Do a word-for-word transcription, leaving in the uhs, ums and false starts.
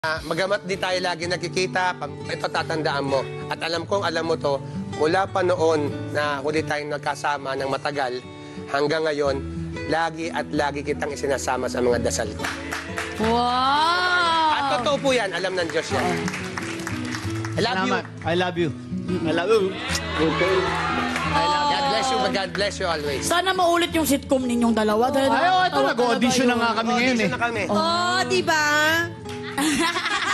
Uh, magamat di tayo lagi nagkikita, ito tatandaan mo. At alam kong alam mo to, mula pa noon na huli tayong nagkasama ng matagal, hanggang ngayon, lagi at lagi kitang isinasama sa mga dasal ko. Wow! At totoo po yan, alam ng Diyos yan. I love you. I love you. I love you. Okay. God bless you, but God bless you always. Sana maulit yung sitcom ninyong dalawa. Dahil Ay, oh, ito, nakakatawa nag-audition na talaga nga kami Oh, ngayon eh. audition na kami. Oh, di ba?